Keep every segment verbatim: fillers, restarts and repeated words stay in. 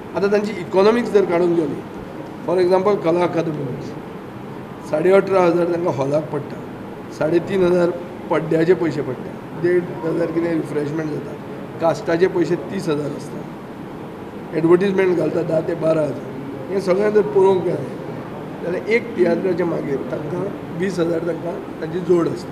आता तांची इकॉनॉमिक्स जर काढून घेवली, फॉर एग्जाम्पल कला अकादमी साडे अठरा हजार तांकां हॉलाक पडटा, साडे तीन हजार पड्ड्याचे पयशे पडटा, देड हजार कितें रिफ्रेशमेंट जाता, कास्टाचे पयशे तीस हजार आसता, एडवर्टिजमेंट घालता धा ते बारा हजार. हें सगळें जर पळोवंक गेलें जाल्यार एक तियात्राच्या मागीर तांकां वीस हजार तांकां तांची जोड आसता.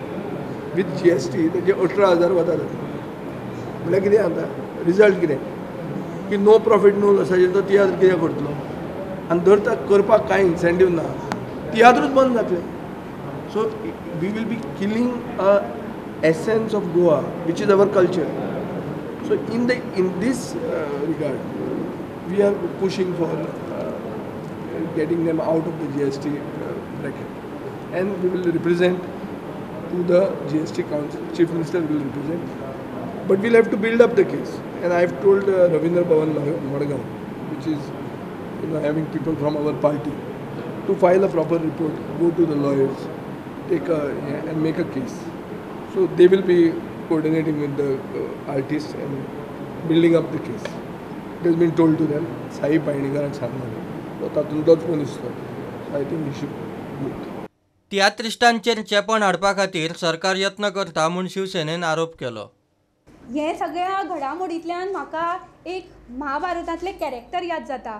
विथ जी एस टी तांचे अठरा हजार वता जाता. म्हळ्यार कितें जाता, रिजल्ट कितें की नो प्रॉफीट नो लॉसाचेर तो तियात्र कितें करतलो, आनी जर ताका करपाक कांय इन्सेंटीव ना, तियात्रूच बंद जातलें. So we will be killing a essence of Goa which is our culture. So in the in this uh, regard, we are pushing for uh, getting them out of the G S T uh, bracket, and we will represent to the G S T Council. Chief Minister will represent, but we'll have to build up the case. And I have told uh, Ravindra Bhavan Madgaon, which is you know having people from our party, to file a proper report, go to the lawyers, take a yeah, and make a case. So they will be coordinating with the uh, artists and building up the case. It has been told to them. Sai Painikaran सांगणार, तो तातूंतलोच मनीस तो. I think he should do it. तियात्रिस्टांचेर चेपण हाडपा खातीर सरकार यत्न करता म्हूण शिवसेनेन आरोप केलो. हे सगळ्या घडामोडींतल्यान म्हाका एक महाभारतांतले कॅरेक्टर याद जाता.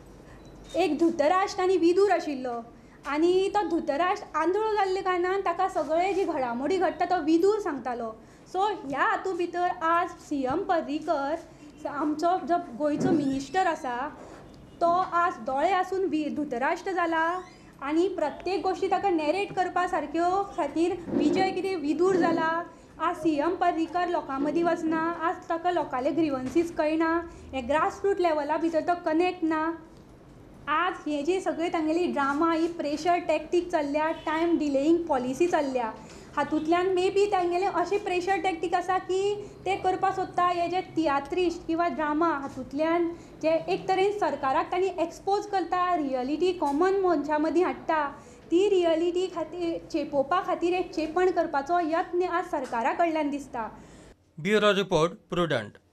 एक धृतराष्ट्र आनी विदूर आशिल्लो, आनी तो धृतराष्ट्र आंधळो जाल्ले कारणान ताका सगळे जी घडामोडी घडटा तो विदूर सांगतालो. सो ह्या हातूंत भितर आज सी एम पर्रीकर आमचो जो गोंयचो मिनिस्टर आसा तो आज दोळे आसून वि धृतराष्ट्र जाला, आनी प्रत्येक गोश्टी ताका नॅरेट करपा सारक्यो खातीर विजय कितें विदूर जाला. आज सी एम पर्रीकर लोकां मदीं वचना, आज ताका लोकांले ग्रिवन्सीस कळना, हे ग्रासरूट लेवला भितर तो कनेक्ट ना. आज हे जी सगळी तांगेली ड्रामा ही प्रेशर टॅक्टीक चल्ल्या, टायम डिलेईंग पॉलिसी चल्ल्या, हातूंतल्यान मे बी तांगेले अशी प्रेशर टॅक्टीक आसा की ते करपाक सोदता हे जे तियात्रिस्ट किंवा ड्रामा हातूंतल्यान जे एक तरेन सरकाराक तांणी एक्सपोज करता, रियलिटी कॉमन मनशा मदीं हाडटा, ती रियलिटी खातीर चेपोवपा खातीर एक चेपण करपाचो यत्न आज सरकारा कडल्यान दिसता. Bureau report prudent.